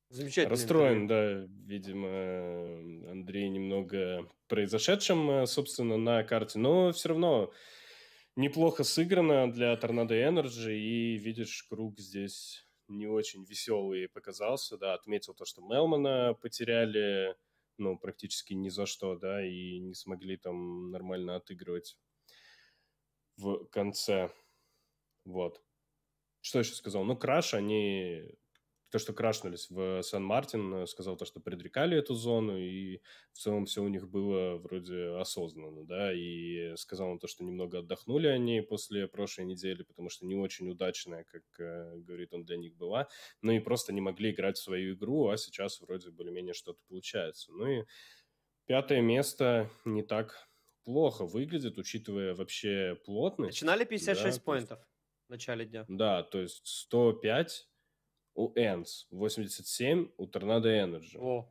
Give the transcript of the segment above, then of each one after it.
Замечательное интервью. Расстроен, да, видимо, Андрей немного произошедшим, собственно, на карте, но все равно неплохо сыграно для Торнадо Энерджи, и, видишь, круг здесь не очень веселый показался, да, отметил то, что Мелмана потеряли, ну, практически ни за что, да, и не смогли там нормально отыгрывать в конце, вот. Что еще сказал? Ну, Краш, они... То, что крашнулись в Сан-Мартин, сказал то, что предрекали эту зону, и в целом все у них было вроде осознанно, да, и сказал он то, что немного отдохнули они после прошлой недели, потому что не очень удачная, как говорит он, для них была, ну и просто не могли играть в свою игру, а сейчас вроде более-менее что-то получается. Ну и 5 место не так плохо выглядит, учитывая вообще плотность, Начинали да, 56 то есть, поинтов в начале дня. да, то есть 105 у Энс, 87 у Торнадо Энерджи. О,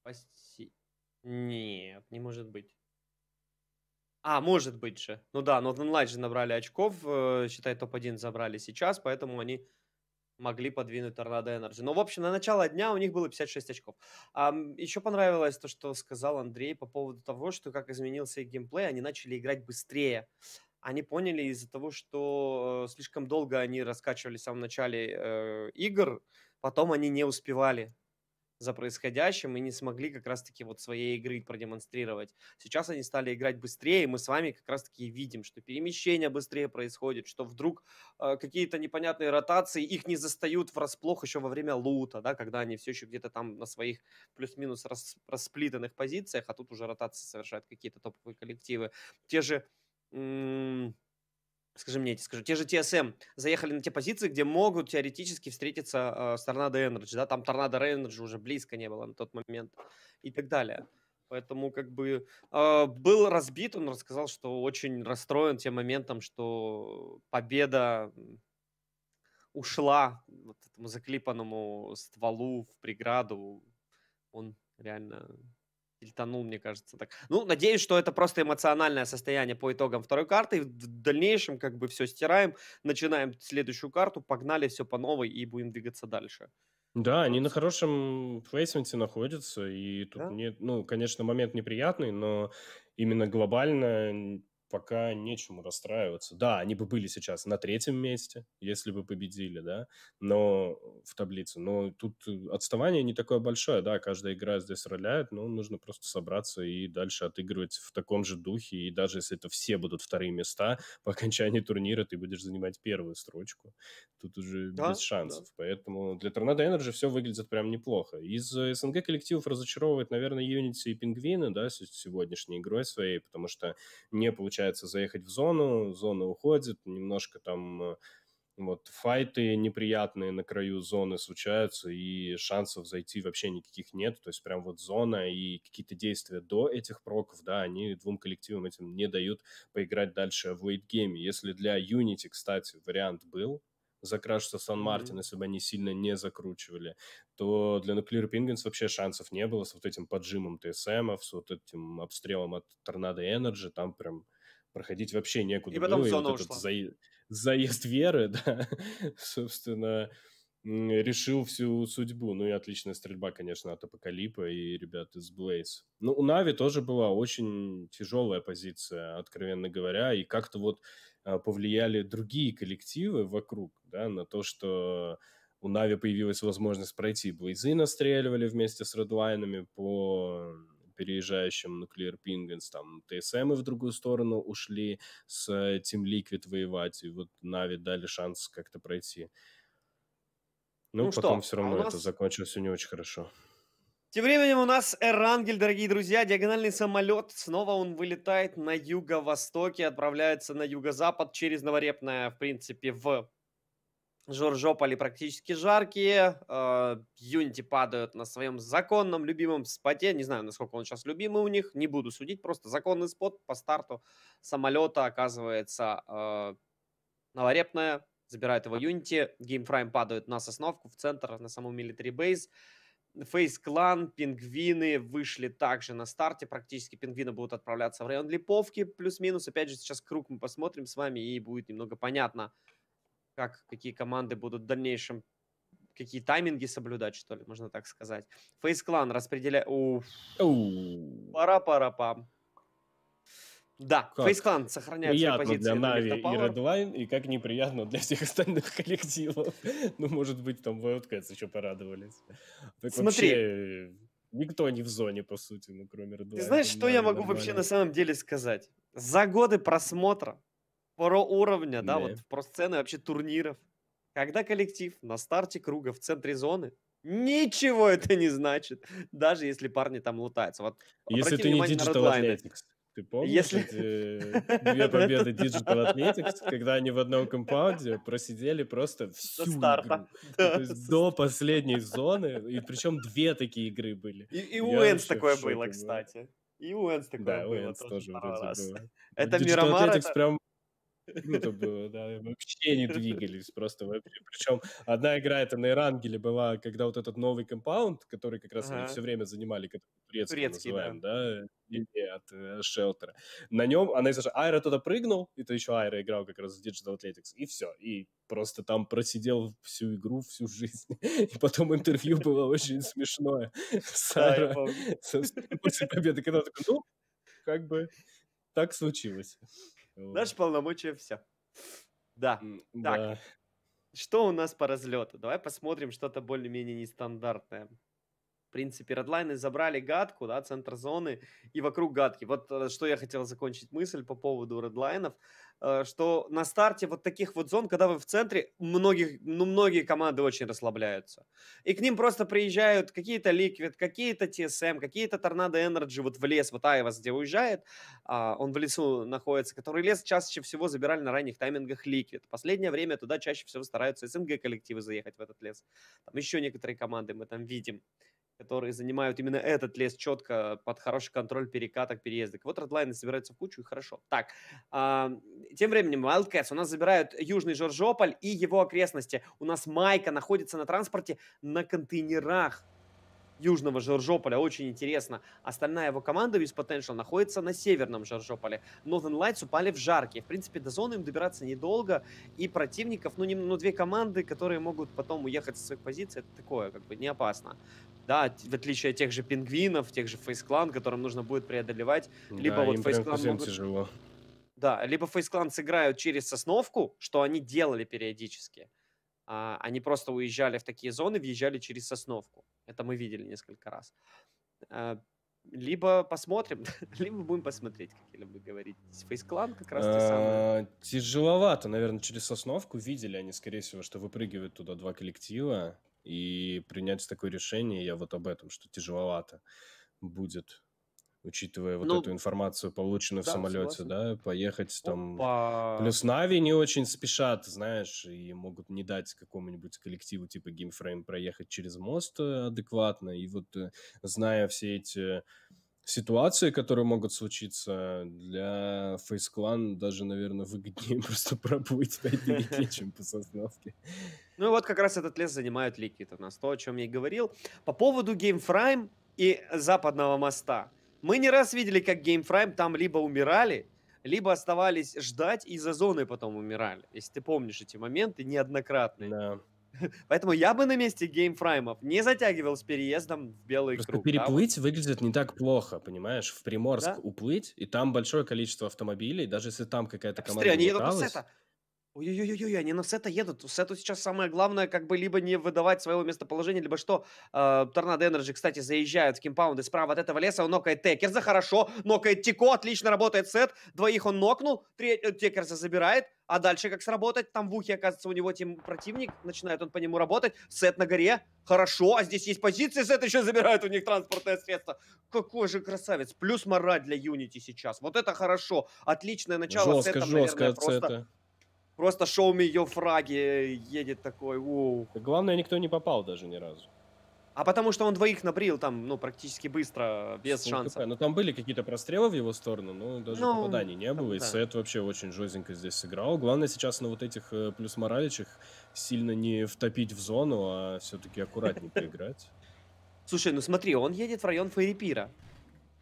нет, не может быть. А, может быть же. Ну да, но в онлайн же набрали очков, считай, топ-1 забрали сейчас, поэтому они могли подвинуть Торнадо Энерджи. Но, в общем, на начало дня у них было 56 очков. Еще понравилось то, что сказал Андрей по поводу того, что как изменился их геймплей, они начали играть быстрее. Они поняли из-за того, что слишком долго они раскачивали в самом начале игр, потом они не успевали за происходящим и не смогли как раз-таки вот своей игры продемонстрировать. Сейчас они стали играть быстрее, и мы с вами как раз-таки видим, что перемещение быстрее происходит, что вдруг какие-то непонятные ротации, их не застают врасплох еще во время лута, да, когда они все еще где-то там на своих плюс-минус расплитанных позициях, а тут уже ротации совершают какие-то топовые коллективы. Те же скажи, те же TSM заехали на те позиции, где могут теоретически встретиться с Торнадо Энерджи, да, там Торнадо Энерджи уже близко не было на тот момент и так далее. Поэтому как бы был разбит, он рассказал, что очень расстроен тем моментом, что победа ушла вот этому заклипанному стволу в преграду. Он реально тильтанул, мне кажется, так. Ну, надеюсь, что это просто эмоциональное состояние по итогам второй карты. И в дальнейшем как бы все стираем, начинаем следующую карту, погнали все по новой и будем двигаться дальше. Да, они Вот, на хорошем плейсменте находятся, и тут да. нет, ну, конечно, момент неприятный, но именно глобально пока нечему расстраиваться. Да, они бы были сейчас на 3-м месте, если бы победили, да, но в таблице. Но тут отставание не такое большое, да, каждая игра здесь роляет, но нужно просто собраться и дальше отыгрывать в таком же духе, и даже если это все будут вторые места, по окончании турнира ты будешь занимать первую строчку. Тут уже без Да, да. шансов. Поэтому для Торнадо Энерджи все выглядит прям неплохо. Из СНГ коллективов разочаровывает, наверное, Юнити и Пингвины, да, с сегодняшней игрой своей, потому что не получается заехать в зону, зона уходит, немножко там вот файты неприятные на краю зоны случаются, и шансов зайти вообще никаких нет. То есть прям вот зона и какие-то действия до этих проков, да, они двум коллективам этим не дают поиграть дальше в лейтгейме. Если для Unity, кстати, вариант был, закрашиться Сан-Мартин, Мгм. если бы они сильно не закручивали, то для Nuclear Penguins вообще шансов не было с вот этим поджимом ТСМов, с вот этим обстрелом от Торнадо Энерджи, там прям проходить вообще И некуда потом было, и вот зона этот ушла. заезд Веры, да, собственно, решил всю судьбу. Ну и отличная стрельба, конечно, от Апокалипа и ребят из Blaze. Ну, у Нави тоже была очень тяжелая позиция, откровенно говоря, и как-то вот повлияли другие коллективы вокруг, да, на то, что у Нави появилась возможность пройти. Блейзы настреливали вместе с редлайнами по переезжающим Nuclear Penguins, там ТСМы в другую сторону ушли с Team Liquid воевать, и вот Нави дали шанс как-то пройти. Ну, Ну потом что, все а у равно это нас закончилось всё не очень хорошо. тем временем у нас Эрангель, дорогие друзья, диагональный самолет. Снова он вылетает на юго-востоке, отправляется на юго-запад через Новорепное, в принципе, в Жоржополи практически жаркие. Юнити падают на своем законном любимом споте. Не знаю, насколько он сейчас любимый у них. Не буду судить. Просто законный спот по старту самолета оказывается Новорепная. Забирает его Юнити. Геймфрайм падают на Сосновку в центр, на саму Military Base. Фейс Клан, Пингвины вышли также на старте. Практически Пингвины будут отправляться в район Липовки. Плюс-минус. Опять же, сейчас круг мы посмотрим с вами, и будет немного понятно, какие команды будут в дальнейшем какие тайминги соблюдать, что ли, можно так сказать. Фейс-клан распределяет... Оу, Пара-пара-пам. Да, как Фейс-клан сохраняет свои приятно для позиции на Нави и Миртопауэр. Redline, и как неприятно для всех остальных коллективов. Ну, может быть, там Wildcats еще порадовались. Так Смотри, вообще никто не в зоне, по сути, ну, кроме ты Redline. знаешь, Там что я Нави могу вообще на нормально. самом деле сказать? За годы просмотра про уровня, да, вот Не. про сцены вообще турниров, когда коллектив на старте круга в центре зоны, ничего это не значит, даже если парни там лутаются. Вот Если обрати ты не внимание на Digital редлайны. Athletics. Ты помнишь Если... эти 2 победы Digital Athletics, когда они в одном компаунде просидели просто До всю старта. игру? Ну, то Да. есть до последней зоны, и причем 2 такие игры были. И у Я Энс вообще в такое было, шоке был. кстати. И у Энс такое Да, у было Энс тоже тоже пару вроде раз. было. Вот Это Digital Мирамар, Athletics это... прям круто было, да, вообще не двигались просто вообще. Причем одна игра это на Эрангеле была, когда вот этот новый компаунд, который как раз они все Ага. время занимали, который турецким Турецкий, да. называем, да, линия от Шелтера. На нем, она даже Айра туда прыгнул, это еще Айра играл как раз в Digital Athletics, и все, и просто там просидел всю игру, всю жизнь. И потом интервью было очень смешное с Да, я Айра помню. после победы, когда он такой, ну, как бы так случилось. Наши Вот. полномочия все. Да. Так, Да. что у нас по разлету? Давай посмотрим что-то более-менее нестандартное. В принципе, редлайны забрали гадку, да, центр зоны и вокруг гадки. Вот что я хотел закончить мысль по поводу редлайнов, что на старте вот таких вот зон, когда вы в центре, многие команды очень расслабляются. И к ним просто приезжают какие-то Liquid, какие-то TSM, какие-то Tornado Energy вот в лес, вот Айвас, где уезжает, он в лесу находится, который лес чаще всего забирали на ранних таймингах Liquid. Последнее время туда чаще всего стараются СНГ коллективы заехать в этот лес. Там еще некоторые команды мы там видим, которые занимают именно этот лес четко под хороший контроль перекаток, переездок. Вот редлайны собираются в кучу, и хорошо. Так, тем временем Wildcats у нас забирают Южный Жоржополь и его окрестности. У нас Майка находится на транспорте на контейнерах Южного Жоржополя. Очень интересно. Остальная его команда Wiz Potential находится на Северном Жоржополе. Northern Lights упали в жаркие. В принципе, до зоны им добираться недолго. И противников, две команды, которые могут потом уехать со своих позиций, это такое, как бы, не опасно. Да, в отличие от тех же пингвинов, тех же Фейс-клан, которым нужно будет преодолевать. Либо Да, вот им прям Фейс-клан совсем могут... тяжело. Да, либо Фейс-клан сыграют через Сосновку, что они делали периодически. Они просто уезжали в такие зоны, въезжали через Сосновку. Это мы видели несколько раз. Либо посмотрим, либо будем посмотреть, как вы говорите. Фейс-клан как раз те самые. Тяжеловато, наверное, через Сосновку. Видели они, скорее всего, что выпрыгивают туда 2 коллектива. И принять такое решение, я вот об этом, что тяжеловато будет, учитывая вот эту Ну, информацию, полученную в да, самолете, согласен. да, поехать там. Опа. Плюс Нави не очень спешат, знаешь, и могут не дать какому-нибудь коллективу типа Gameframe проехать через мост адекватно. И вот зная все эти ситуации, которые могут случиться, для Face Clan даже, наверное, выгоднее просто пробовать по этой реке, чем по Сосновке. Ну и вот как раз этот лес занимают Liquid у нас, то, о чем я и говорил. По поводу Gameframe и Западного моста. Мы не раз видели, как Gameframe там либо умирали, либо оставались ждать и за зоной потом умирали. Если ты помнишь эти моменты неоднократные. Да. Поэтому я бы на месте геймфраймов не затягивал с переездом в белый Просто круг. Да, вот. переплыть выглядит не так плохо, понимаешь? В Приморск Да? уплыть, и там большое количество автомобилей, даже если там какая-то Так, смотри, команда они едут на луталась. сета. Ой-ой-ой, они на сета едут. Сету сейчас самое главное, как бы, либо не выдавать своего местоположения, либо что. Торнадо Энерджи, кстати, заезжают в кимпаунды справа от этого леса, он нокает Текерза, хорошо, нокает Тико, отлично работает сет, двоих он нокнул, Текерза забирает, а дальше как сработать? Там в ухе, оказывается, у него тем противник, начинает он по нему работать, сет на горе, хорошо, а здесь есть позиции, сет еще забирает у них транспортное средство. Какой же красавец, плюс мораль для Юнити сейчас, вот это хорошо, отличное начало сетом, наверное, Жестко от сета. Просто шоу me your фраги едет такой, воу. Главное, никто не попал даже ни разу. А потому что он двоих набрил там, практически быстро, без шансов. Ну, там были какие-то прострелы в его сторону, но даже попаданий не там, было. И да. Сет вообще очень жестенько здесь сыграл. Главное сейчас на вот этих плюс мораличах сильно не втопить в зону, а все-таки аккуратнее поиграть. Слушай, ну смотри, он едет в район Фейрипира.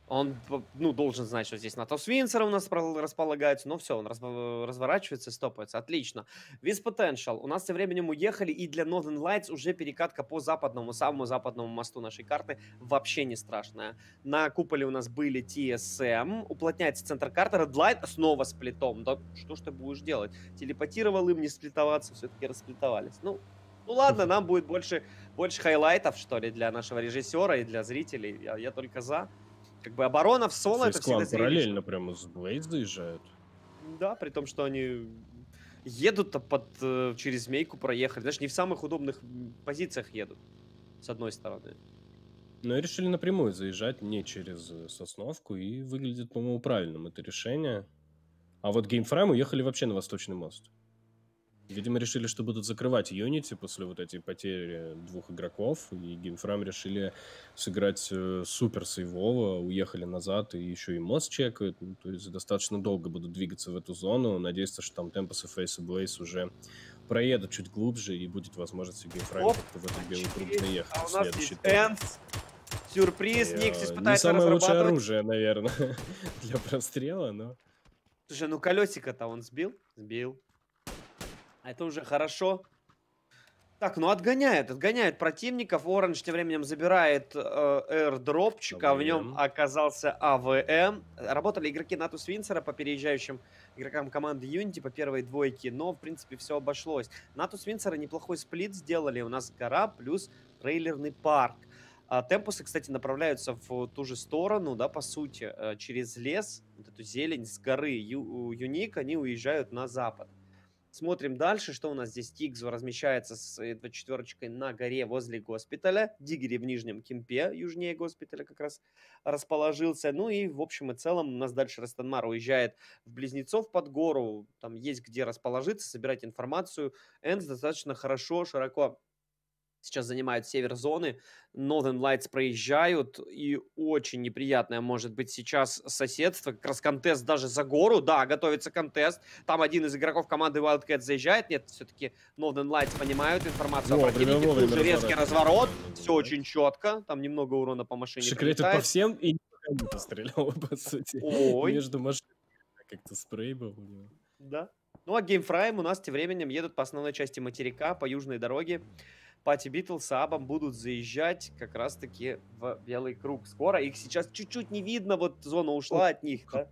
Он, ну, должен знать, что здесь НАТО Свинцер у нас располагается. Но все, он разворачивается и стопается. Отлично. Виз Potential. У нас тем временем уехали, и для Northern Lights уже перекатка по западному, самому западному мосту нашей карты вообще не страшная. На куполе у нас были TSM. Уплотняется центр карты. Red Light снова сплитом. Да что ж ты будешь делать? Телепортировал им не сплитоваться, все-таки расплитовались. Ну ладно, нам будет больше хайлайтов, что ли, для нашего режиссера и для зрителей. Я только за. Как бы оборона в соло это всегда Фейс-клан зрелищно. параллельно прямо с Блейз заезжают. Да, при том, что они едут-то через змейку проехали. Даже не в самых удобных позициях едут, с одной стороны. Но и решили напрямую заезжать, не через Сосновку, и выглядит, по-моему, правильным это решение. А вот Геймфрайм уехали вообще на Восточный мост. Видимо, решили, что будут закрывать Unity после вот этой потери 2 игроков, и Геймфрайм решили сыграть супер сейвово, уехали назад и еще и мост чекают, ну, то есть достаточно долго будут двигаться в эту зону. Надеюсь, что там Tempest и Face и Blaze уже проедут чуть глубже, и будет возможность у Геймфрайм как-то в этот белый круг заехать. А у нас есть Энс. Сюрприз, Никсис Не пытается самое лучшее разрабатывать. оружие, наверное, для прострела, но... Слушай, ну колесико-то он сбил? Сбил. А это уже хорошо. Так, ну отгоняет противников. Оранж тем временем забирает airdropчик, а в нем АВМ. оказался АВМ. Работали игроки Натус Винсера по переезжающим игрокам команды Unity по первой двойке, но, в принципе, все обошлось. Натус Винсера неплохой сплит сделали. У нас гора плюс трейлерный парк. Темпусы, кстати, направляются в ту же сторону, да, по сути, через лес, вот эту зелень с горы Юник, они уезжают на запад. Смотрим дальше, что у нас здесь. Тигзу размещается с 24-очкой на горе возле госпиталя. Диггери в нижнем кемпе, южнее госпиталя как раз расположился. Ну и в общем и целом у нас дальше Растанмар уезжает в Близнецов под гору. Там есть где расположиться, собирать информацию. Энс достаточно хорошо, широко сейчас занимают север зоны. Northern Lights проезжают. И очень неприятное может быть сейчас соседство. Как раз контест даже за гору. Да, готовится контест. Там один из игроков команды Wildcat заезжает. Нет, все-таки Northern Lights понимают информацию о противнике. Тут же резкий разворот. Все очень четко. Там немного урона по машине Шикретит по всем и никуда не пострелял, по сути. Ой. Между машинами как-то спрей был у него. Да. Ну а Геймфрайм у нас тем временем едут по основной части материка, по южной дороге. Пати Битл с Абом будут заезжать как раз-таки в белый круг. Скоро их сейчас чуть-чуть не видно, вот зона ушла от них, да?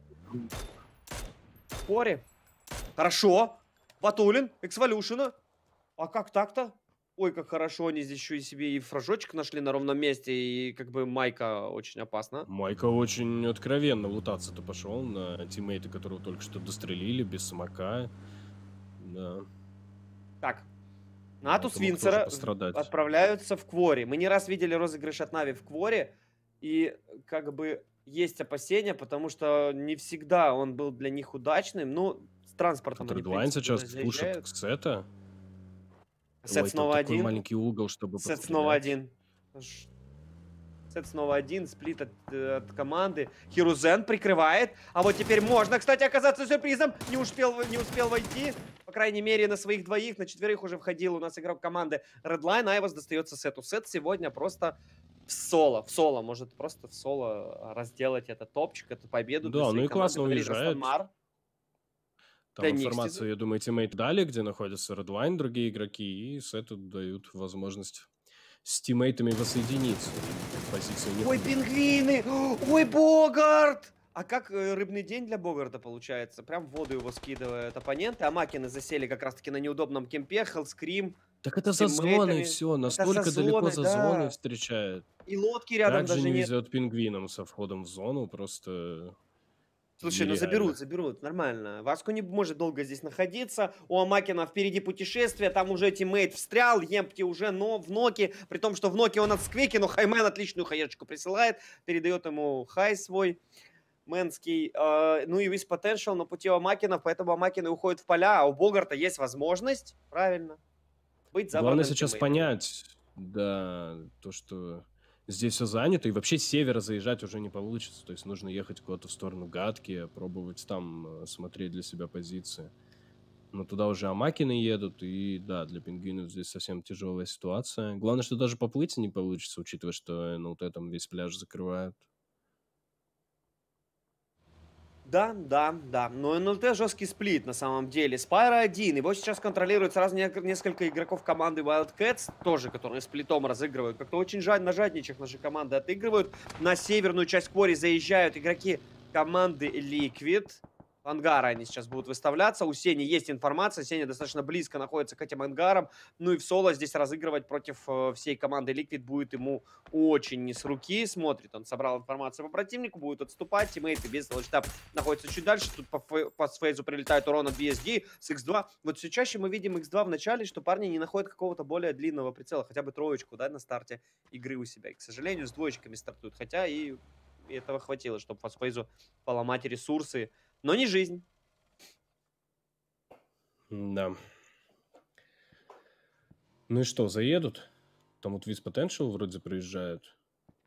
Кори. Хорошо. Батулин, Эксволюшена. А как так-то? Ой, как хорошо, они здесь еще и себе и фражочек нашли на ровном месте, и как бы Майка очень опасна. Майка очень откровенно лутаться-то пошел на тиммейта, которого только что дострелили, без самока. Да. Так. Натус Винсера отправляются в Квори. Мы не раз видели розыгрыш от Нави в Квори, и как бы есть опасения, потому что не всегда он был для них удачным. Ну, с транспортом они, в принципе, сейчас пушит Сета. Сет снова один. Маленький угол, чтобы Сет снова один. Сет снова один. Сплит от команды. Хирузен прикрывает. А вот теперь можно, кстати, оказаться сюрпризом. Не успел войти. По крайней мере, на своих двоих, на четверых уже входил у нас игрок команды Redline. Айвас достается Сету. Сет сегодня просто в соло. Может просто в соло разделать этот топчик, эту победу. Да, ну и классно уезжает. Там Да, информацию, я думаю, тиммейт дали, где находится Redline, другие игроки, и Сету дают возможность с тиммейтами воссоединиться. Ой, пингвины! Ой, Богарт! А как рыбный день для Богарта получается? Прям в воду его скидывают оппоненты, а Макины засели как раз-таки на неудобном кемпе, Хеллскрим. Так это за зоной все, настолько далеко за зоной встречает. И лодки рядом даже не нет. везет пингвинам со входом в зону, просто... Слушай, нереально. ну заберут, нормально. Васку не может долго здесь находиться. У Амакина впереди путешествие, там уже тиммейт встрял, Емпти уже в ноке, при том, что в ноке он от Сквеки, но Хаймен отличную хаешечку присылает, передает ему хай свой мэнский. Ну и Виз Potential на пути у Амакина, поэтому Амакины уходят в поля, а у Богарта есть возможность, правильно, быть забранным. Главное сейчас понять, да, то, что... Здесь все занято, и вообще с севера заезжать уже не получится. То есть нужно ехать куда-то в сторону Гадки, пробовать там смотреть для себя позиции. Но туда уже Амакины едут, и да, для пингвинов здесь совсем тяжелая ситуация. Главное, что даже поплыть не получится, учитывая, что на вот этом весь пляж закрывают. Да, да, да. Но НЛТ жесткий сплит на самом деле. Спайра один. Его сейчас контролирует сразу несколько игроков команды Wildcats, тоже, которые сплитом разыгрывают. Как-то очень на жадничах наши команды отыгрывают. На северную часть Квори заезжают игроки команды Liquid. В ангары они сейчас будут выставляться. У Сени есть информация. Сеня достаточно близко находится к этим ангарам. Ну и в соло здесь разыгрывать против всей команды Liquid будет ему очень не с руки. Смотрит, он собрал информацию по противнику, будет отступать. Тиммейты без лочтап находятся чуть дальше. Тут по фейзу прилетает урон от BSD с X2. Вот все чаще мы видим X2 в начале, что парни не находят какого-то более длинного прицела. Хотя бы троечку, да, на старте игры у себя. И, к сожалению, с двоечками стартуют. Хотя и этого хватило, чтобы фейзу поломать ресурсы. Но не жизнь. Да. Ну и что, заедут? Там вот Wiz Potential вроде приезжают.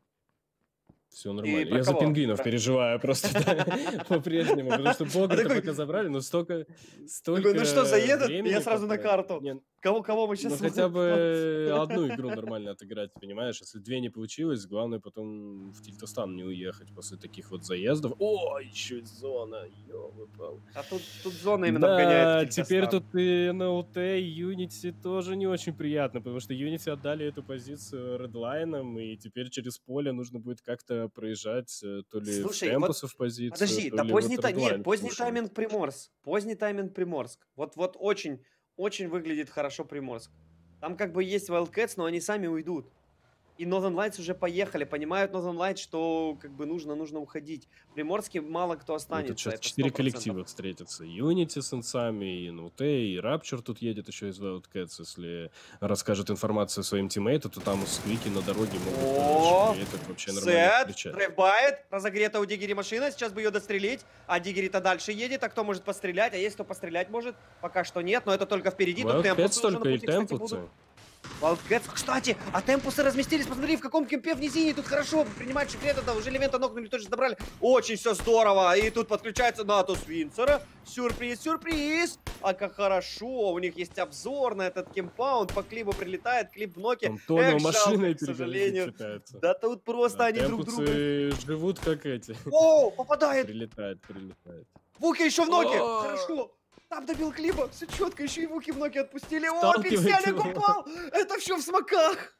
Все нормально. Я за пингвинов переживаю просто по-прежнему, потому что Богарта пока забрали, но столько ну что, заедут? Я сразу на карту. Кого мы сейчас... Ну хотя бы одну игру нормально отыграть, понимаешь? Если две не получилось, главное потом в Тильтостан не уехать после таких вот заездов. О, еще и зона, ёлы-палы. А тут зона именно обгоняет Тильтостан. Теперь тут и НЛТ, и Unity тоже не очень приятно, потому что Unity отдали эту позицию редлайном, и теперь через поле нужно будет как-то проезжать то ли в темпусов позицию, подожди, то да ли поздний вот тайминг Приморск. Поздний тайминг Приморск. Вот очень выглядит хорошо Приморск. Там как бы есть Wildcats, но они сами уйдут. И Northern Lights уже поехали. Понимают Northern Lights, что как бы нужно уходить. В Приморске мало кто останется. Это сейчас 4 коллектива встретятся. Unity с инсами, и NLT, и Rapture тут едет еще из Wildcats. Если расскажет информацию своим тиммейтам, то там сквики на дороге могут это вообще нормально встречать. Драйвбайт, разогрета у Диггери машина, сейчас бы ее дострелить. А Диггери-то дальше едет, а кто может пострелять? А есть кто пострелять может? Пока что нет, но это только впереди. Wildcats только и темпусы. Wildcats, кстати, а темпусы разместились, посмотри, в каком кемпе в низине, тут хорошо, принимать секрет, да, уже Левента нокнули, тоже забрали, очень все здорово, и тут подключается Натус Винцера, сюрприз, а как хорошо, у них есть обзор на этот кемпаунд, по клипу прилетает, клип в ноке, машиной, к сожалению, да тут просто они друг друга живут как эти. О, попадает! Прилетает. Вуки еще в ноке, хорошо. Там добил клипа, все четко, еще и Вуки в ноги отпустили. О, пикселик упал! Это все в смоках!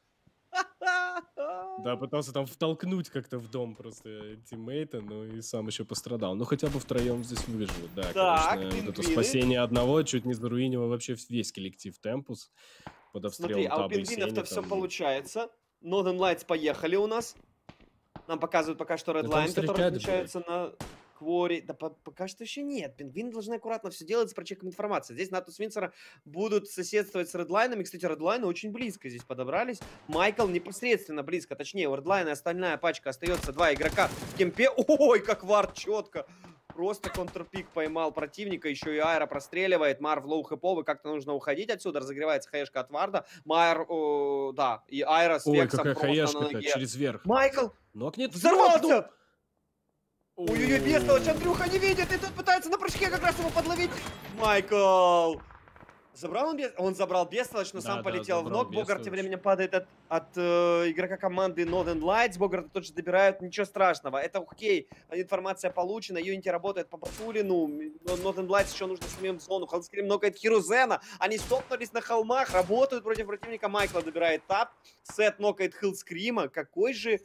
Да, пытался там втолкнуть как-то в дом просто тиммейта, но и сам еще пострадал. Ну, хотя бы втроем здесь выживут. Да, конечно, вот это спасение одного чуть не заруинило вообще весь коллектив Темпус под обстрелом Таба. Смотри, а у пингвинов-то все получается. Northern Lights поехали у нас. Нам показывают пока что Redline, который отмечается на... Квори, да пока что еще нет. Пингвины должны аккуратно все делать с прочеком информации. Здесь Натус Винцера будут соседствовать с Редлайнами. Кстати, Редлайны очень близко здесь подобрались. Майкл непосредственно близко. Точнее, у Редлайна остальная пачка остается. Два игрока в кемпе. Ой, как вард четко. Просто контрпик поймал противника. Еще и Айра простреливает. Мар в лоу хэповый. Как-то нужно уходить отсюда. Разогревается хаешка от варда. Майер, да. И Айра с вексом просто на ноге. Через верх. Майкл взорвался! Ой-ой-ой, Бестолочь, Андрюха не видит, и тут пытается на прыжке как раз его подловить. Майкл! Забрал он забрал Бестолочь, но сам полетел в ног. Богарт тем временем падает от игрока команды Northern Lights. Богарт тут же добирают, ничего страшного. Это окей, информация получена, Юнити работает по Батулину. Northern Lights еще нужно самим в зону. Халдскрим нокает Хирузена. Они стопнулись на холмах, работают против противника. Майкла добирает тап. Сет нокает Хилдскрима. Какой же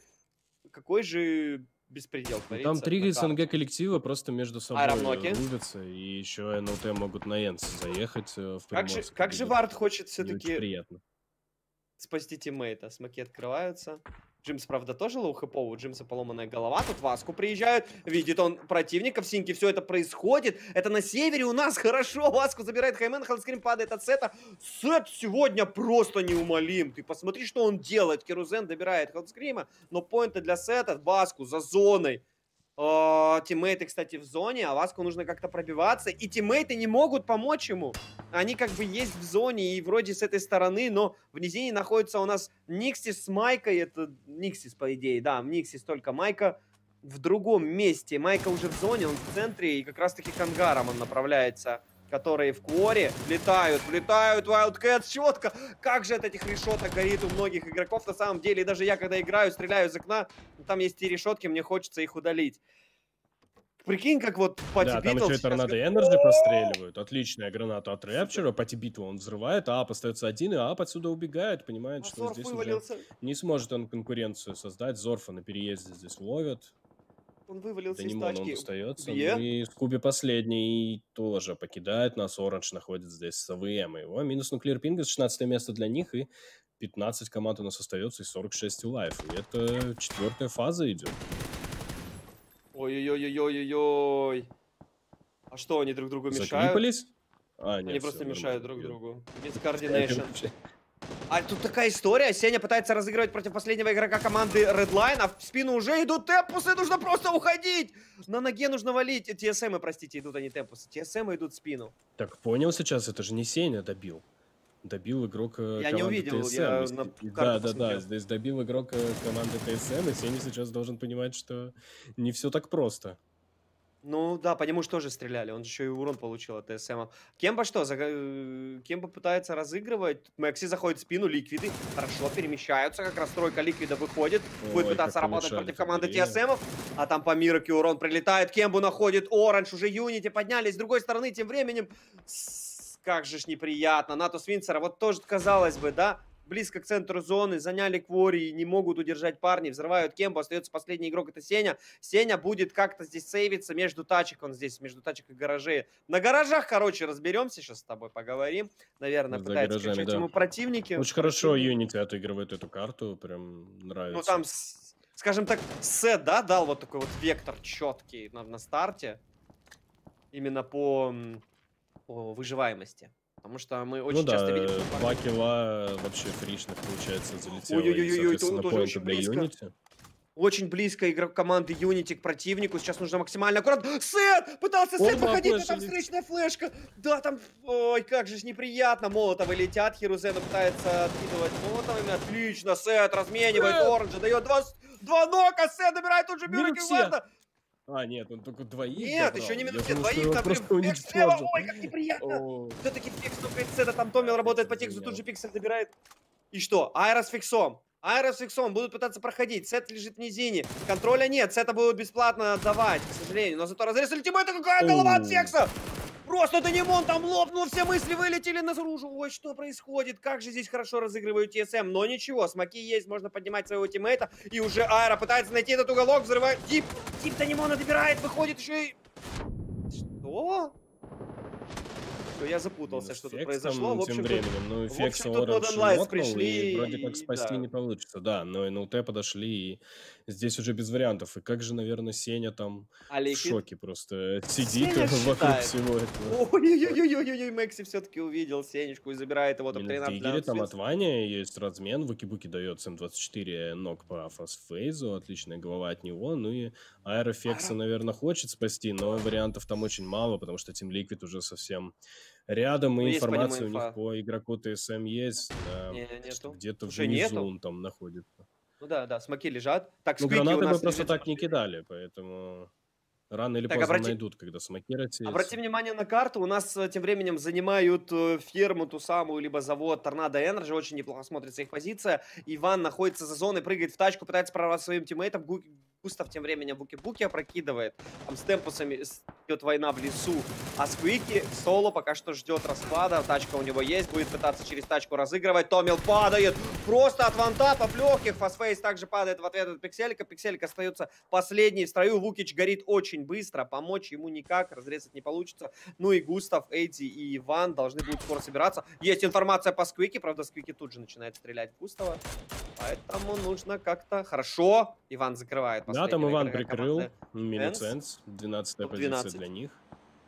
беспредел творится. Там три СНГ коллектива просто между собой рубятся, и еще НЛТ могут на Энс заехать в Приморск. Как же Вард хочет все-таки спасти тиммейта. Смоки открываются. Джимс, правда, тоже лоу-хэповый. У Джимса поломанная голова. Тут Васку приезжают. Видит он противника в синьке. Все это происходит. Это на севере у нас хорошо. Васку забирает Хаймен. Халдскрим падает от Сета. Сет сегодня просто неумолим. Ты посмотри, что он делает. Кирузен добирает Халдскрима. Но поинты для Сета. Васку за зоной. Тиммейты, кстати, в зоне, а Васку нужно как-то пробиваться, и тиммейты не могут помочь ему. Они как бы есть в зоне, и вроде с этой стороны, но в низине находится у нас Никсис с Майкой, это Никсис, по идее, да, Никсис, только Майка в другом месте. Майка уже в зоне, он в центре, и как раз-таки к ангарам он направляется, которые в Квори влетают Wildcats четко. Как же от этих решеток горит у многих игроков на самом деле. И даже я, когда играю, стреляю из окна, там есть и решетки, мне хочется их удалить. Прикинь, как вот Пати Да, там Битл еще и сейчас Торнадо говорит, Энерджи простреливают. Отличная граната от супер. Рэпчера. Пати Битл он взрывает, Ап остается один, и Ап отсюда убегает. Понимает, А что Зорф здесь уже вывалился. не сможет он конкуренцию создать. Зорфа на переезде здесь ловят. Он вывалился из Данимон он тачки. остается. Ну Бье. и Скуби последний тоже покидает нас. Оранж находится здесь с АВМ. Его минус Нуклеар Пингас, 16 место для них. И 15 команд у нас остается, и 46 у лайф. И это 4-я фаза идет. Ой-ой-ой-ой-ой-ой. А что, они друг другу мешают? Заклипались? А, Они нет, просто все, мешают нормально. друг другу. Без Я координейшн. вообще- А тут такая история. Сеня пытается разыгрывать против последнего игрока команды Redline, а в спину уже идут темпусы, нужно просто уходить. На ноге нужно валить. TSM, простите, идут, а не темпусы. TSM идут в спину. Так, понял сейчас, это же не Сеня добил. Добил игрок Я не команды увидел, ТСМ. я И на с- карту Да, посмотрел. здесь добил игрок команды ТСМ, и Сеня сейчас должен понимать, что не все так просто. Ну да, по нему же тоже стреляли, он же еще и урон получил от ТСМ. Кемба что? Кемба пытается разыгрывать. Мэкси заходит в спину, ликвиды хорошо перемещаются, как раз тройка ликвида выходит. Будет Ой, пытаться как работать помешали против команды Фаберия. ТСМов. А там по Мироке урон прилетает. Кембу находит Оранж, уже Юнити поднялись. С другой стороны, тем временем, как же ж неприятно. Натус Винцера, вот тоже, казалось бы, да, близко к центру зоны, заняли Квори, не могут удержать парни, взрывают Кембу, остается последний игрок, это Сеня. Сеня будет как-то здесь сейвиться между тачек, он здесь, между тачек и гаражей. На гаражах, короче, разберемся сейчас с тобой, поговорим. Наверное, За пытается гаражами, кричать да. ему противники. Очень хорошо Unity отыгрывает эту карту, прям Ну, нравится. там, скажем так, Сет, да, дал вот такой вот вектор четкий на старте. Именно по выживаемости. Потому что мы очень Ну часто да, видим, что 2 парни- килла вообще фришных, получается, залетело. И, Ой-ой-ой-ой, соответственно, тоже поинты очень для близко. Unity. Очень близко игрок команды Unity к противнику. Сейчас нужно максимально аккуратно. Сет! Пытался Сет Оба выходить, но там флешили. встречная флешка. Да, там... Ой, как же ж неприятно. Молотовы летят. Хирузена пытается откидывать молотовыми. Отлично. Сет разменивает Сет! Оранжа. Дает два нока. Сет набирает тут же Минус Мюрреки все. Верта. А, нет, он только двоих Нет, добрал. еще не Я минус думал, что двоих. его Там просто Фекс слева. уничтожил. Ой, как неприятно. О, Все-таки Фекс нокает Сета. Там Томил работает по Фекс тексту. Тут же занял. Пиксель добирает. И что? Айра с Фиксом. Айра с Фиксом будут пытаться проходить. Сет лежит в низине. Контроля нет. Сета будут бесплатно отдавать, к сожалению. Но зато разрез ультимейта. Какая голова от Оу. Фекса! Просто Данимон там лопнул. Все мысли вылетели наружу. Ой, что происходит? Как же здесь хорошо разыгрывают TSM. Но ничего, смоки есть. Можно поднимать своего тиммейта. И уже Айра пытается найти этот уголок. Взрывает. Дип Данимона добирает. Выходит еще и... Что? Всё, я запутался, Минус что тут Фекс произошло. там В тем общем, временем. Ну, в Фекс общем, тут Оранж Northern Lights нокнул, пришли, и вроде как и спасти да. не получится. Да, но НЛТ подошли, и здесь уже без вариантов. И как же, наверное, Сеня там А в Liquid? шоке просто сидит Сеня вокруг считает. всего этого. Ой-ой-ой-ой-ой, Мэкси все-таки увидел Сенечку и забирает его Минус топ-13 Диггери, там от для Вани есть размен. Вуки-Буки дает М24 нок по фастфейзу. Отличная голова от него. Ну и Аэрофекса, Аэро- наверное, хочет спасти, но вариантов там очень мало, потому что Team Liquid уже совсем рядом, Ну, и есть по нему информация у них инфа. по игроку ТСМ есть, да, Не, что нету. где-то Уже внизу нету? он там находится. Ну да, смоки лежат. Так, Ну, Сквики у гранаты бы нас просто лежит так не спортивный. кидали, поэтому рано или Так, поздно найдут, когда смоки Обрати рассеются. внимание на карту. У нас тем временем занимают ферму ту самую, либо завод Торнадо Энерджи. Очень неплохо смотрится их позиция. Иван находится за зоной, прыгает в тачку, пытается прорвать своим тиммейтом. Густав тем временем Буки-Буки опрокидывает. Там с темпусами идет война в лесу. А Сквики соло пока что ждет расклада. Тачка у него есть, будет пытаться через тачку разыгрывать. Томил падает просто от вантапов легких. Фастфейс также падает в ответ от Пикселика. Пикселик остается последний в строю. Вукич горит очень быстро. Помочь ему никак, разрезать не получится. Ну и Густав, Эдди и Иван должны будут скоро собираться. Есть информация по Сквике. Правда, Сквики тут же начинает стрелять в Густава. Поэтому нужно как-то... Хорошо. Иван закрывает Да, там последнего Иван игрока прикрыл. команды. Минусенс. 12-я позиция Топ-12. для них.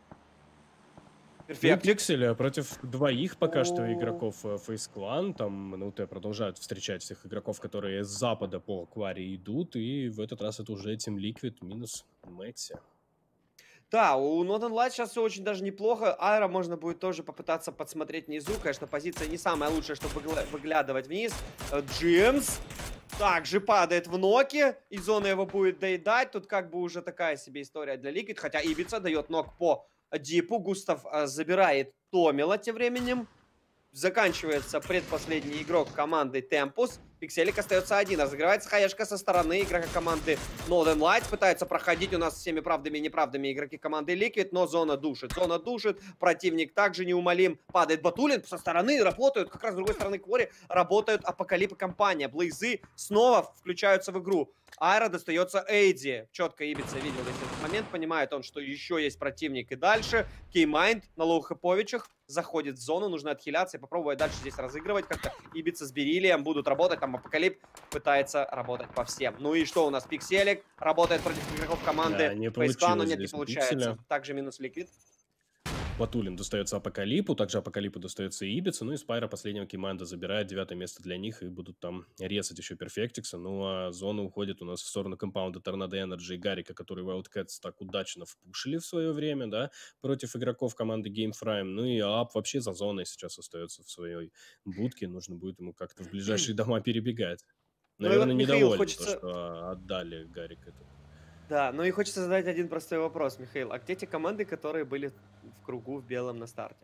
Ну и Перфект. Пикселя против двоих пока что О. игроков Face Clan. Там НЛТ продолжают встречать всех игроков, которые с запада по Квари идут. И в этот раз это уже Team Liquid минус Мэкси. Да, у Northern Lights сейчас все очень даже неплохо. Айра можно будет тоже попытаться подсмотреть внизу. Конечно, позиция не самая лучшая, чтобы выглядывать вниз. Джимс также падает в ноке. И зона его будет доедать. Тут как бы уже такая себе история для Liquid. Хотя Ибица дает нок по Дипу. Густав забирает Томила тем временем. Заканчивается предпоследний игрок команды Темпус. Пикселик остается один. Разыгрывается хаешка со стороны игрока команды Northern Lights. Пытаются проходить у нас всеми правдами и неправдами игроки команды Liquid, но зона душит. Зона душит. Противник также неумолим. Падает Батулин со стороны. Работают как раз с другой стороны Квори. Работают Апокалип и компания. Блейзы снова включаются в игру. Айра достается Эйди. Четко Ибица видел этот момент. Понимает он, что еще есть противник. И дальше Кеймайнд на лоу-хэповичах заходит в зону. Нужно отхиляться и попробовать дальше здесь разыгрывать. Как-то Ибица с Бериллием будут работать. Там Апокалип пытается работать по всем. Ну и что у нас? Пикселик работает против игроков команды FaceClan, но нет, не получается. Пикселя. Также минус Ликвид. Батулин достается Апокалипу, также Апокалипу достается и Ибица, ну и Спайра последнего команда забирает 9-е место для них и будут там резать еще Перфектикса. Ну а зона уходит у нас в сторону компаунда Торнадо Энерджи и Гарика, которые Wildcats так удачно впушили в свое время, да, против игроков команды Gameframe. Ну и Ап вообще за зоной сейчас остается в своей будке, нужно будет ему как-то в ближайшие дома перебегать. Наверное, вот, недовольны, хочется... что отдали Гарика. Да, ну и хочется задать один простой вопрос, Михаил. А где те команды, которые были в кругу в белом на старте?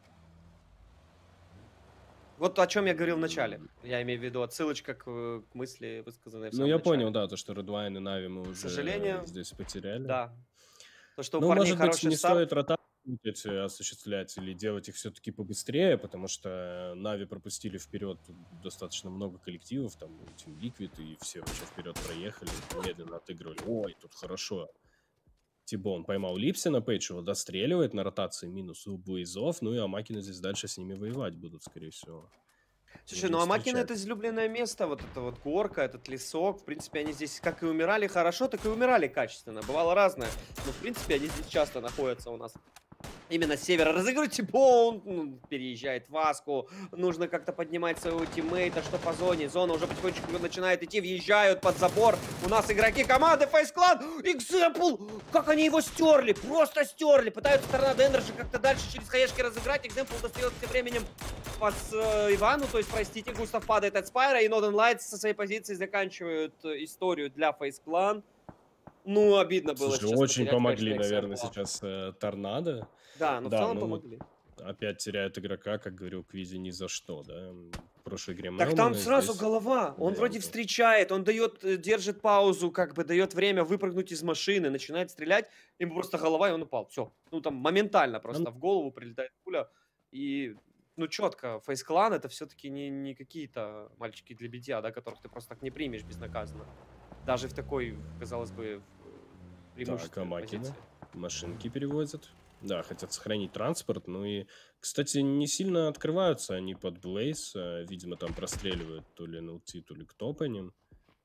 Вот о чем я говорил в начале. Я имею в виду отсылочка к мысли, высказанной в самом я начале. понял, да, то, что Redwine и Нави мы уже здесь потеряли. Да. То, что у парней хороший не старт. стоит ротацию осуществлять или делать их все-таки побыстрее, потому что Нави пропустили вперед достаточно много коллективов, там Team Liquid, и все вообще вперед проехали, медленно отыгрывали. Ой, тут хорошо. Тибон поймал Липсина, Пейдж его достреливает, на ротации минус у Буизов, ну и Амакины здесь дальше с ними воевать будут, скорее всего. Слушай, ну Амакина это излюбленное место, вот эта вот горка, этот лесок, в принципе, они здесь как и умирали хорошо, так и умирали качественно, бывало разное, но в принципе они здесь часто находятся у нас. Именно с севера разыгрывать Тибон, переезжает в Аску, нужно как-то поднимать своего тиммейта, что по зоне, зона уже потихонечку начинает идти, въезжают под забор, у нас игроки команды FaceClan, Example, как они его стерли, просто стерли, пытаются Торнадо Энерджи как-то дальше через хаешки разыграть, Example достает тем временем под Ивану, то есть, простите, Густав падает от Спайра, и Northern Lights со своей позиции заканчивают историю для FaceClan. Ну, обидно было. Слушай, очень помогли, наверное, сейчас Торнадо. Да, но в целом помогли. Опять теряют игрока, как говорил Квизи, ни за что, да. В прошлой игре так там сразу голова. Он вроде встречает, он держит паузу, как бы дает время выпрыгнуть из машины, начинает стрелять, ему просто голова, и он упал. Все. Ну, там моментально просто в голову прилетает пуля. И, ну, четко, FaceClan это все-таки не какие-то мальчики для битья, да, которых ты просто так не примешь безнаказанно. Даже в такой, казалось бы, преимущественной позиции. Машинки перевозят. Да, хотят сохранить транспорт. Ну и, кстати, не сильно открываются они под Блейз. Видимо, там простреливают то ли NLT, то ли кто по ним.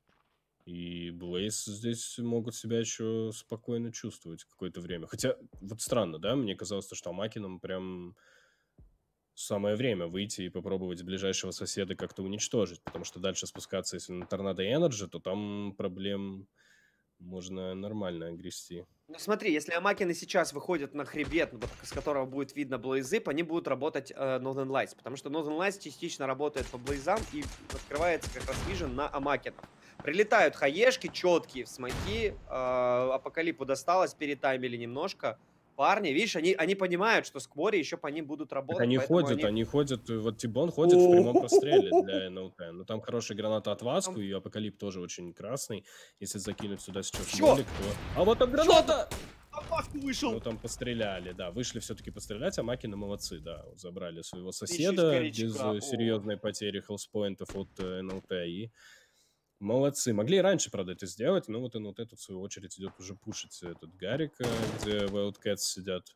И Блейз здесь могут себя еще спокойно чувствовать какое-то время. Хотя, вот странно, да? Мне казалось, что Амакинам прям самое время выйти и попробовать ближайшего соседа как-то уничтожить. Потому что дальше спускаться, если на Торнадо Энерджи, то там проблем можно нормально огрести. Ну смотри, если Амакины сейчас выходят на хребет, с которого будет видно Блейзы, по ним будут работать Northern Lights. Потому что Northern Lights частично работает по Блейзам и открывается как раз вижен на Амакинах. Прилетают хаешки четкие в смоки. Апокалипу досталось, перетаймили немножко. Парни, видишь, они понимают, что с Квори еще по ним будут работать. Так они ходят, вот Тибон ходит в прямом простреле для НЛТ. Но там хорошая граната от Васку, и Апокалип тоже очень красный. Если закинуть сюда сейчас молик, то... А вот там граната! Васку вышел! Ну там постреляли, да. Вышли все-таки пострелять, а Макины молодцы, да. Забрали своего соседа без серьезной потери хелспоинтов от НЛТ и... Молодцы. Могли и раньше, правда, это сделать, но вот НЛТ тут, в свою очередь, идет уже пушить этот Гарик, где Wildcats сидят.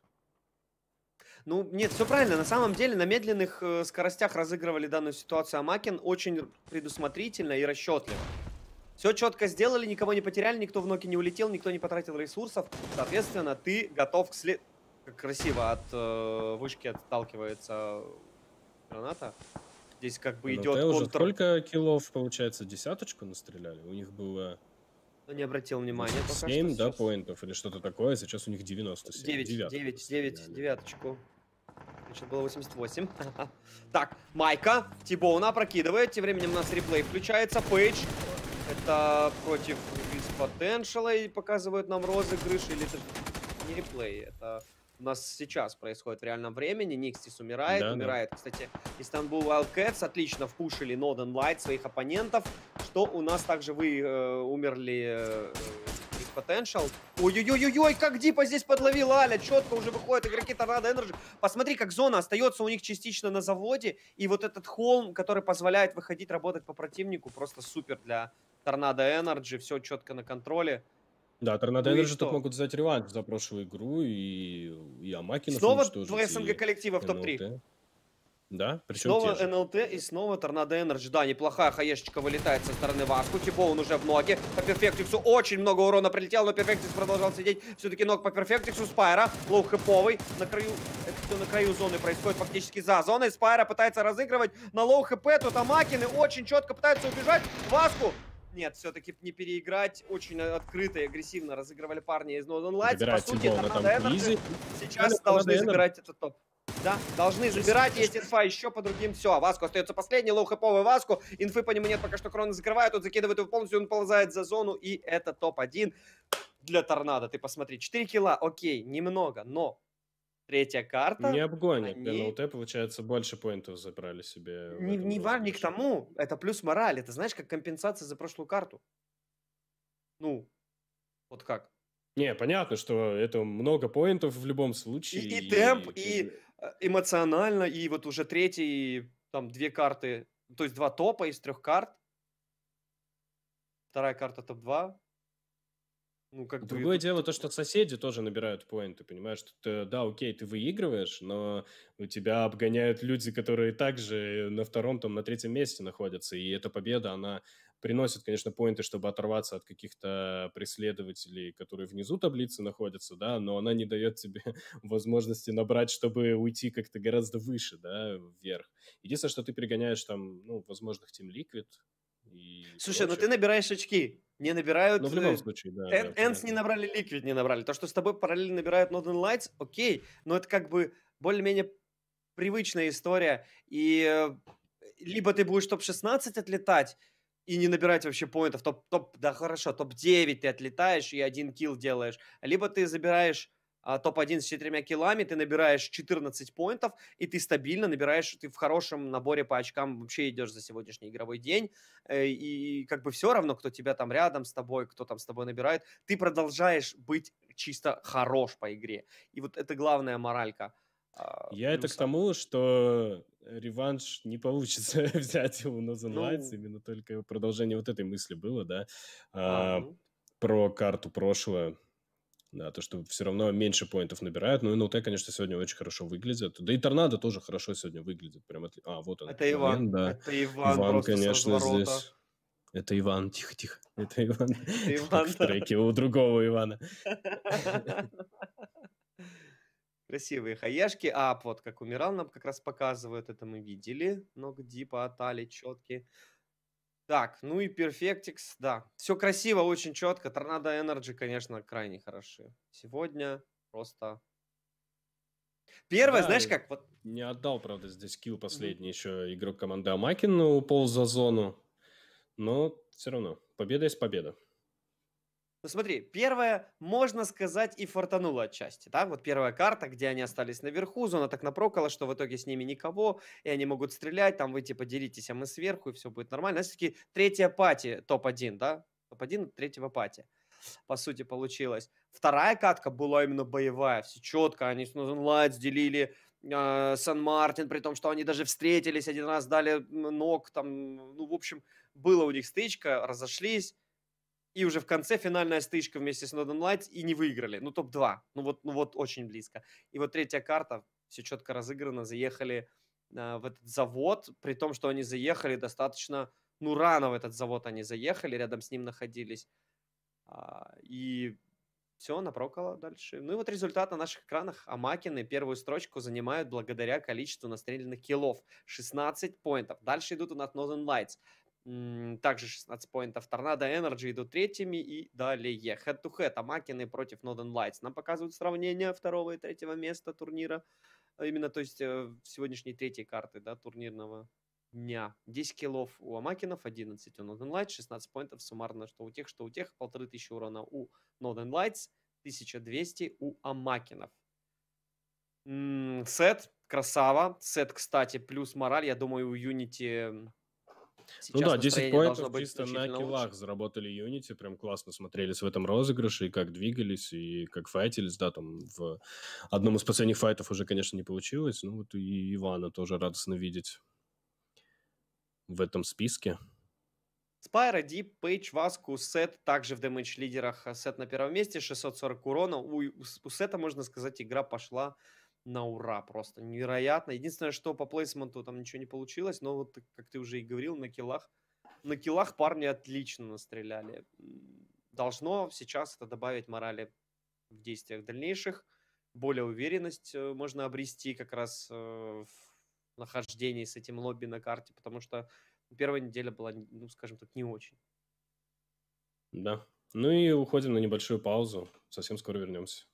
Ну, нет, все правильно. На самом деле, на медленных скоростях разыгрывали данную ситуацию Амакин очень предусмотрительно и расчетливо. Все четко сделали, никого не потеряли, никто в ноки не улетел, никто не потратил ресурсов. Соответственно, ты готов к след... Как красиво от вышки отталкивается граната. Здесь как бы идет контр... Сколько киллов, получается, десяточку настреляли? У них было... Ну, не обратил внимания. 7, да, поинтов или что-то такое. Сейчас у них 97. 9, девяточку. Значит, было 88. Так, Майка Тибоуна опрокидывает. Тем временем у нас реплей включается. Пейдж. Это против Potential. Показывают нам розыгрыш. Или это не реплей, это... у нас сейчас происходит в реальном времени. Никстис умирает. Да, да. Умирает, кстати, Истанбул Wildcats. Отлично впушили Northern Light своих оппонентов. Что у нас также умерли Big Potential. Ой-ой-ой-ой, как Дипа здесь подловил Аля. Четко уже выходят игроки Торнадо Энерджи. Посмотри, как зона остается у них частично на заводе. И вот этот холм, который позволяет выходить, работать по противнику, просто супер для Торнадо Энерджи. Все четко на контроле. Да, Торнадо Ну и Энерджи тут что? могут взять реванш за прошлую игру и Амакинов Снова уничтожить, два СНГ и коллектива в топ-3. НЛТ. Да, причем те Снова же. НЛТ и снова Торнадо Энерджи. Да, неплохая хаешечка вылетает со стороны Васку. Тибоун уже в ноге. По Перфектиксу очень много урона прилетело, но Перфектикс продолжал сидеть. Все-таки ног по Перфектиксу. Спайра, лоу хэповый. На краю зоны происходит фактически за зоной. Спайра пытается разыгрывать на лоу хп. Тут Амакины очень четко пытаются убежать. Васку! Нет, все-таки не переиграть. Очень открыто и агрессивно разыгрывали парни из Northern Lights. По Добирает сути, Тибоуна Торнадо там Энерджи Изи. сейчас Торнадо должны Энерджи. забирать этот топ. Да, должны забирать, есть инфа еще по другим. Все, Васку остается последний, лоу-хэповый Васку. Инфы по нему нет, пока что Кроны закрывают, он закидывает его полностью, он ползает за зону, и это топ-1 для Торнадо. Ты посмотри, 4 килла, окей, немного, но третья карта, Не обгонят. они... НЛТ, получается, больше поинтов забрали себе в этом Не к розыгрыше. тому, это плюс мораль, это знаешь, как компенсация за прошлую карту. Ну, вот как. Не, понятно, что это много поинтов в любом случае. И темп, и эмоционально, и вот уже третий, там, 2 карты, то есть 2 топа из 3 карт. Вторая карта топ-2. Ну, как бы... Другое дело то, что соседи тоже набирают поинты, понимаешь? Тут, да, окей, ты выигрываешь, но у тебя обгоняют люди, которые также на втором, там, на третьем месте находятся, и эта победа, она приносит, конечно, поинты, чтобы оторваться от каких-то преследователей, которые внизу таблицы находятся, да, но она не дает тебе возможности набрать, чтобы уйти как-то гораздо выше, да, вверх. Единственное, что ты перегоняешь там, ну, возможных Team Liquid и Слушай, ну прочих. ты набираешь очки. Не набирают... Но в любом случае, да, да, Энс не понятно. набрали, Liquid не набрали. То, что с тобой параллельно набирают Northern Lights, окей. Но это как бы более-менее привычная история. И либо ты будешь топ-16 отлетать и не набирать вообще поинтов. Да хорошо, топ-9 ты отлетаешь и 1 килл делаешь. Либо ты забираешь топ-1 с 4 киллами, ты набираешь 14 поинтов, и ты стабильно набираешь, ты в хорошем наборе по очкам вообще идешь за сегодняшний игровой день. И как бы все равно, кто тебя там рядом с тобой, кто там с тобой набирает, ты продолжаешь быть чисто хорош по игре. И вот это главная моралька. Я это к Плюса. тому, что реванш не получится взять у Northern Lights, Ну, именно только продолжение вот этой мысли было, да, ну. про карту прошлого, да, то, что все равно меньше поинтов набирают, но НЛТ, конечно, сегодня очень хорошо выглядит, да и Торнадо тоже хорошо сегодня выглядит, прям вот он, Это Иван. момент, да, Это Иван Иван, просто с конечно, разворота. здесь, это Иван, тихо, это Иван, Это как Иван, в да. треке у другого Ивана. Красивые хаешки. Вот как умирал, нам как раз показывают. Это мы видели. Ног Дипа, Атали, четкие. Так, ну и Perfectix, да. Все красиво, очень четко. Торнадо Энерджи, конечно, крайне хороши. Сегодня просто... Первое, Да, знаешь как, вот... не отдал, правда, здесь килл Мгм. последний еще игрок команды Амакин уполз за зону, но все равно победа есть победа. Ну смотри, первая, можно сказать, и фартанула отчасти, да, вот первая карта, где они остались наверху, зона так напрокала, что в итоге с ними никого, и они могут стрелять, там вы типа деритесь, а мы сверху, и все будет нормально. Все-таки третья пати топ-1, да, топ-1 третьего пати, по сути, получилось. Вторая катка была именно боевая, все четко, они с Northern Lights делили Сан-Мартин, при том, что они даже встретились один раз, дали ног, там, ну, в общем, была у них стычка, разошлись. И уже в конце финальная стычка вместе с Northern Lights и не выиграли. Ну, топ-2. Ну вот очень близко. И вот третья карта, все четко разыграно, заехали в этот завод, при том, что они заехали достаточно, ну, рано в этот завод они заехали, рядом с ним находились. И все, напрокало дальше. Ну и вот результат на наших экранах. Амакины первую строчку занимают благодаря количеству настреленных киллов. 16 поинтов. Дальше идут у нас Northern Lights. Также 16 поинтов. Торнадо Энерджи идут третьими и далее. Head-to-head. Амакины против Northern Lights. Нам показывают сравнение второго и третьего места турнира. Именно, то есть, сегодняшней третьей карты, да, турнирного дня. 10 киллов у Амакинов, 11 у Northern Lights, 16 поинтов суммарно, что у тех, 1500 урона у Northern Lights, 1200 у Амакинов. Сет, красава. Сет, кстати, плюс мораль. Я думаю, у Unity Ну сейчас да, 10 настроение должно поинтов быть чисто на значительно лучше. киллах заработали Unity, прям классно смотрелись в этом розыгрыше, и как двигались, и как файтились, да, там в одном из последних файтов уже, конечно, не получилось, ну вот и Ивана тоже радостно видеть в этом списке. Спайра, Дип, Пейдж, Васку, Сет также в дэмэдж лидерах. Сет на первом месте, 640 урона. У Сета, можно сказать, игра пошла на ура, просто невероятно. Единственное, что по плейсменту там ничего не получилось, но вот, как ты уже и говорил, на киллах парни отлично настреляли. Должно сейчас это добавить морали в действиях дальнейших. Более уверенность можно обрести как раз в нахождении с этим лобби на карте, потому что первая неделя была, ну, скажем так, не очень. Да. Ну и уходим на небольшую паузу. Совсем скоро вернемся.